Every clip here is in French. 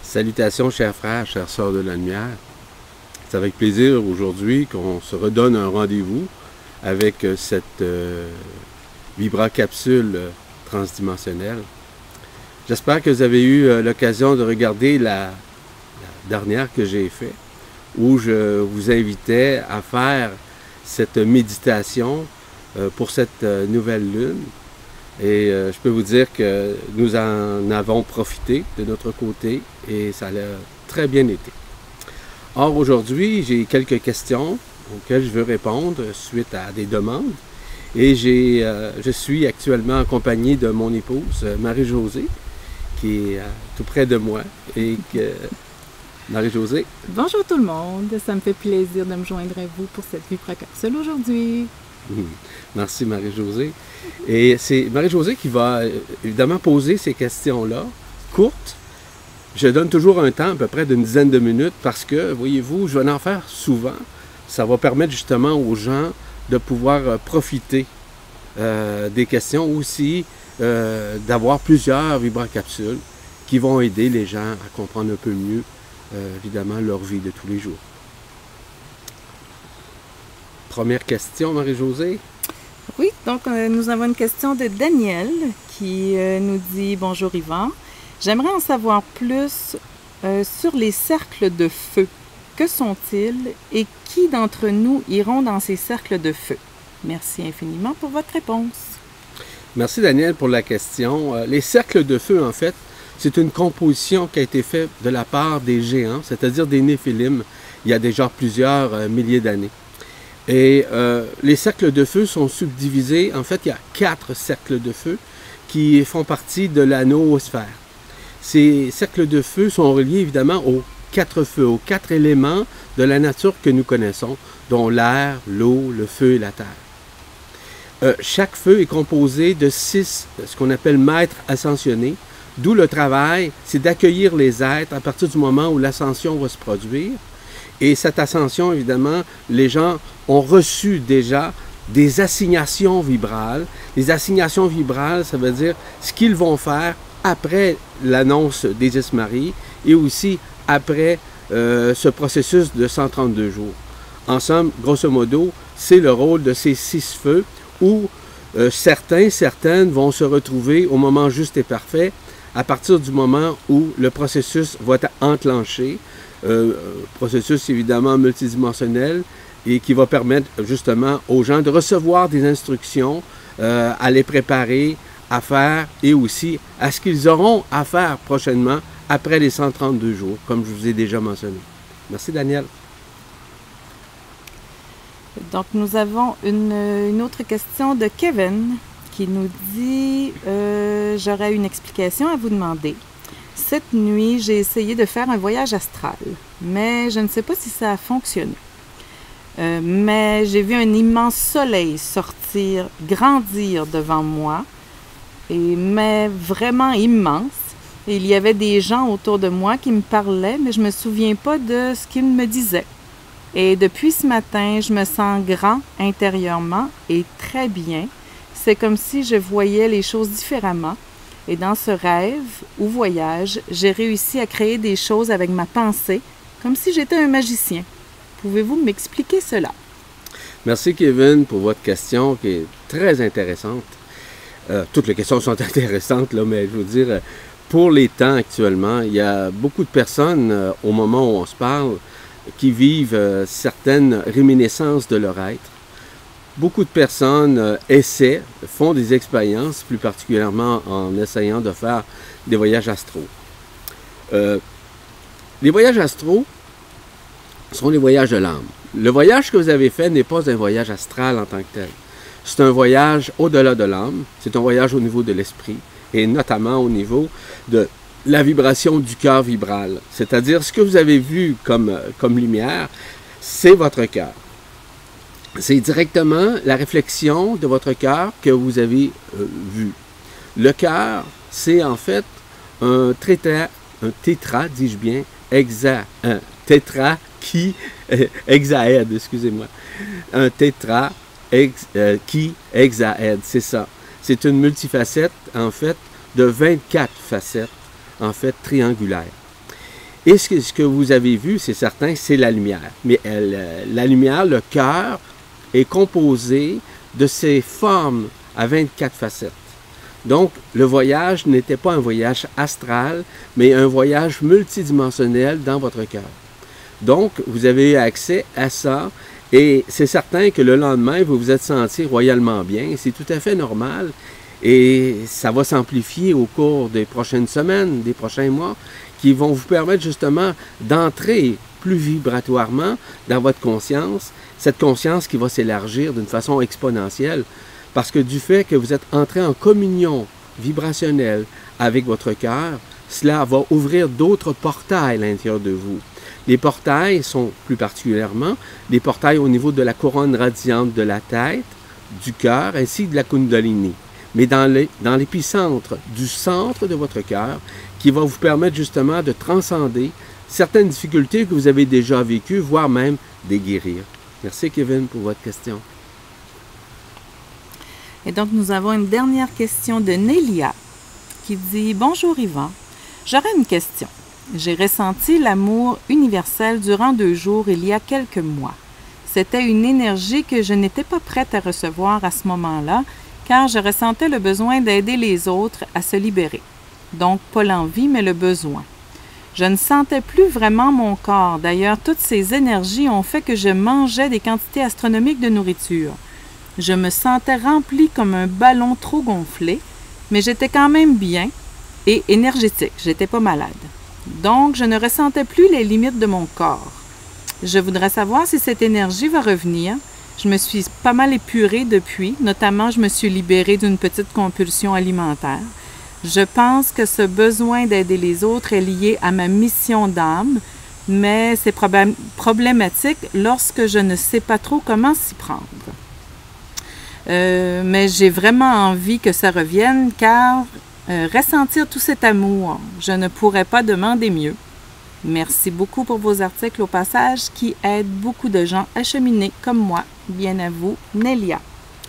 Salutations, chers frères, chères sœurs de la lumière. C'est avec plaisir aujourd'hui qu'on se redonne un rendez-vous avec cette vibracapsule transdimensionnelle. J'espère que vous avez eu l'occasion de regarder la dernière que j'ai faite, où je vous invitais à faire cette méditation pour cette nouvelle lune. Et je peux vous dire que nous en avons profité de notre côté et ça a très bien été. Or, aujourd'hui, j'ai quelques questions auxquelles je veux répondre suite à des demandes. Et je suis actuellement accompagné de mon épouse, Marie-Josée, qui est tout près de moi. Marie-Josée. Bonjour tout le monde, ça me fait plaisir de me joindre à vous pour cette vibracapsule aujourd'hui. Merci Marie-Josée. Et c'est Marie-Josée qui va évidemment poser ces questions-là, courtes. Je donne toujours un temps à peu près d'une dizaine de minutes parce que, voyez-vous, je vais en faire souvent. Ça va permettre justement aux gens de pouvoir profiter des questions aussi, d'avoir plusieurs vibracapsules qui vont aider les gens à comprendre un peu mieux, évidemment, leur vie de tous les jours. Première question, Marie-Josée. Oui, donc nous avons une question de Daniel qui nous dit « Bonjour Yvan, j'aimerais en savoir plus sur les cercles de feu. Que sont-ils et qui d'entre nous iront dans ces cercles de feu? Merci infiniment pour votre réponse. » Merci Daniel pour la question. Les cercles de feu, en fait, c'est une composition qui a été faite de la part des géants, c'est-à-dire des néphilim, il y a déjà plusieurs milliers d'années. Et les cercles de feu sont subdivisés, en fait, il y a 4 cercles de feu qui font partie de la noosphère. Ces cercles de feu sont reliés évidemment aux 4 feux, aux 4 éléments de la nature que nous connaissons, dont l'air, l'eau, le feu et la terre. Chaque feu est composé de 6, ce qu'on appelle maîtres ascensionnés, d'où le travail, c'est d'accueillir les êtres à partir du moment où l'ascension va se produire. Et cette ascension, évidemment, les gens ont reçu déjà des assignations vibrales. Les assignations vibrales, ça veut dire ce qu'ils vont faire après l'annonce des Esmaries et aussi après ce processus de 132 jours. En somme, grosso modo, c'est le rôle de ces 6 feux où certaines vont se retrouver au moment juste et parfait à partir du moment où le processus va être enclenché. Processus évidemment multidimensionnel et qui va permettre justement aux gens de recevoir des instructions, à les préparer à faire et aussi à ce qu'ils auront à faire prochainement après les 132 jours, comme je vous ai déjà mentionné. Merci Daniel. Donc nous avons une autre question de Kevin qui nous dit « J'aurais une explication à vous demander. Cette nuit, j'ai essayé de faire un voyage astral, mais je ne sais pas si ça a fonctionné. Mais j'ai vu un immense soleil sortir, grandir devant moi, mais vraiment immense. Et il y avait des gens autour de moi qui me parlaient, mais je ne me souviens pas de ce qu'ils me disaient. Et depuis ce matin, je me sens grand intérieurement et très bien. C'est comme si je voyais les choses différemment. Et dans ce rêve ou voyage, j'ai réussi à créer des choses avec ma pensée, comme si j'étais un magicien. Pouvez-vous m'expliquer cela? Merci Kevin pour votre question qui est très intéressante. Toutes les questions sont intéressantes, là, mais je veux dire, pour les temps actuellement, il y a beaucoup de personnes, au moment où on se parle, qui vivent certaines réminiscences de leur être. Beaucoup de personnes font des expériences, plus particulièrement en essayant de faire des voyages astraux. Les voyages astraux sont les voyages de l'âme. Le voyage que vous avez fait n'est pas un voyage astral en tant que tel. C'est un voyage au-delà de l'âme, c'est un voyage au niveau de l'esprit, et notamment au niveau de la vibration du cœur vibral. C'est-à-dire, ce que vous avez vu comme lumière, c'est votre cœur. C'est directement la réflexion de votre cœur que vous avez vu. Le cœur, c'est en fait un tétra, dis-je bien, un tétra qui hexaède, excusez-moi. Un tétra qui hexaède, c'est ça. C'est une multifacette, en fait, de 24 facettes, en fait, triangulaires. Et ce que vous avez vu, c'est certain, c'est la lumière. Mais la lumière, le cœur, est composé de ces formes à 24 facettes. Donc, le voyage n'était pas un voyage astral, mais un voyage multidimensionnel dans votre cœur. Donc, vous avez eu accès à ça, et c'est certain que le lendemain, vous vous êtes senti royalement bien, c'est tout à fait normal, et ça va s'amplifier au cours des prochaines semaines, des prochains mois, qui vont vous permettre justement d'entrer plus vibratoirement dans votre conscience, cette conscience qui va s'élargir d'une façon exponentielle, parce que du fait que vous êtes entré en communion vibrationnelle avec votre cœur, cela va ouvrir d'autres portails à l'intérieur de vous. Les portails sont plus particulièrement des portails au niveau de la couronne radiante de la tête, du cœur ainsi que de la Kundalini. Mais dans l'épicentre du centre de votre cœur, qui va vous permettre justement de transcender certaines difficultés que vous avez déjà vécues, voire même des guérir. Merci Kevin pour votre question. Et donc nous avons une dernière question de Nélia qui dit « Bonjour Yvan, j'aurais une question. J'ai ressenti l'amour universel durant 2 jours il y a quelques mois. C'était une énergie que je n'étais pas prête à recevoir à ce moment-là, car je ressentais le besoin d'aider les autres à se libérer. Donc, pas l'envie, mais le besoin. Je ne sentais plus vraiment mon corps. D'ailleurs, toutes ces énergies ont fait que je mangeais des quantités astronomiques de nourriture. Je me sentais remplie comme un ballon trop gonflé, mais j'étais quand même bien et énergétique. J'étais pas malade. Donc, je ne ressentais plus les limites de mon corps. Je voudrais savoir si cette énergie va revenir. Je me suis pas mal épurée depuis. Notamment, je me suis libérée d'une petite compulsion alimentaire. Je pense que ce besoin d'aider les autres est lié à ma mission d'âme, mais c'est problématique lorsque je ne sais pas trop comment s'y prendre. Mais j'ai vraiment envie que ça revienne, car ressentir tout cet amour, je ne pourrais pas demander mieux. Merci beaucoup pour vos articles au passage qui aident beaucoup de gens à cheminer comme moi. Bien à vous, Nélia.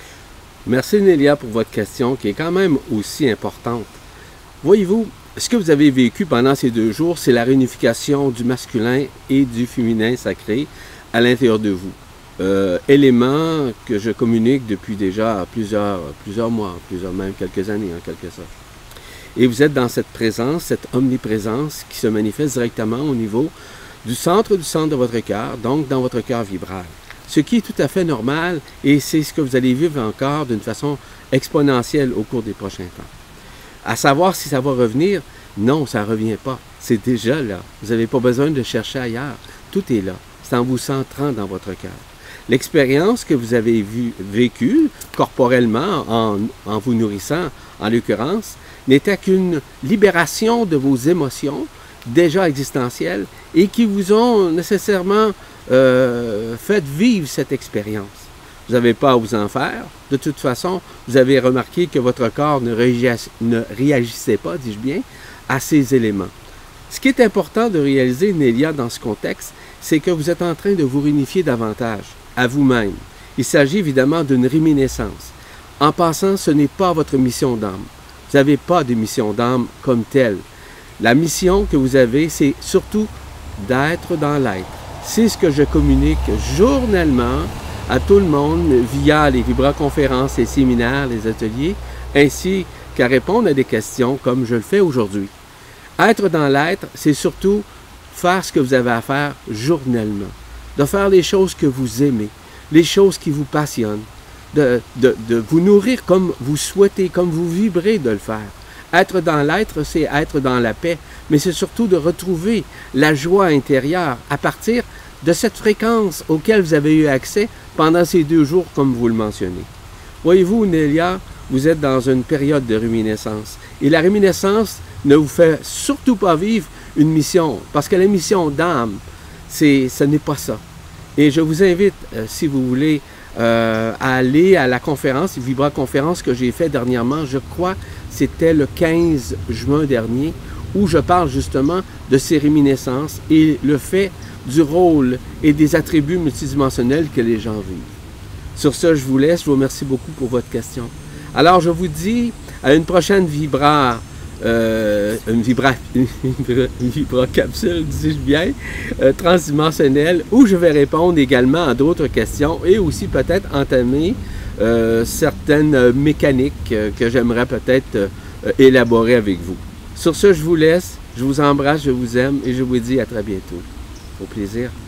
Merci Nélia pour votre question qui est quand même aussi importante. Voyez-vous, ce que vous avez vécu pendant ces 2 jours, c'est la réunification du masculin et du féminin sacré à l'intérieur de vous. Élément que je communique depuis déjà plusieurs mois, même quelques années en quelque sorte. Et vous êtes dans cette présence, cette omniprésence qui se manifeste directement au niveau du centre de votre cœur, donc dans votre cœur vibral. Ce qui est tout à fait normal et c'est ce que vous allez vivre encore d'une façon exponentielle au cours des prochains temps. À savoir si ça va revenir, non, ça ne revient pas. C'est déjà là. Vous n'avez pas besoin de chercher ailleurs. Tout est là. C'est en vous centrant dans votre cœur. L'expérience que vous avez vécue corporellement en vous nourrissant, en l'occurrence, n'était qu'une libération de vos émotions déjà existentielles et qui vous ont nécessairement fait vivre cette expérience. Vous n'avez pas à vous en faire. De toute façon, vous avez remarqué que votre corps ne réagissait pas, dis-je bien, à ces éléments. Ce qui est important de réaliser, Nélia, dans ce contexte, c'est que vous êtes en train de vous réunifier davantage à vous-même. Il s'agit évidemment d'une réminiscence. En passant, ce n'est pas votre mission d'âme. Vous n'avez pas de mission d'âme comme telle. La mission que vous avez, c'est surtout d'être dans l'être. C'est ce que je communique journellement à tout le monde via les vibra-conférences, les séminaires, les ateliers, ainsi qu'à répondre à des questions comme je le fais aujourd'hui. Être dans l'être, c'est surtout faire ce que vous avez à faire journellement, de faire les choses que vous aimez, les choses qui vous passionnent, de vous nourrir comme vous souhaitez, comme vous vibrez de le faire. Être dans l'être, c'est être dans la paix, mais c'est surtout de retrouver la joie intérieure à partir de cette fréquence auquel vous avez eu accès pendant ces 2 jours, comme vous le mentionnez. Voyez-vous, Nélia, vous êtes dans une période de réminiscence. Et la réminiscence ne vous fait surtout pas vivre une mission, parce que la mission d'âme, ce n'est pas ça. Et je vous invite, si vous voulez, à aller à la conférence, la vibra-conférence que j'ai faite dernièrement, je crois c'était le 15 juin dernier, où je parle justement de ces réminiscences et le fait du rôle et des attributs multidimensionnels que les gens vivent. Sur ce, je vous laisse. Je vous remercie beaucoup pour votre question. Alors, je vous dis à une prochaine Vibra une vibrocapsule, dis-je bien, transdimensionnelle, où je vais répondre également à d'autres questions et aussi peut-être entamer certaines mécaniques que j'aimerais peut-être élaborer avec vous. Sur ce, je vous laisse, je vous embrasse, je vous aime et je vous dis à très bientôt. Au plaisir.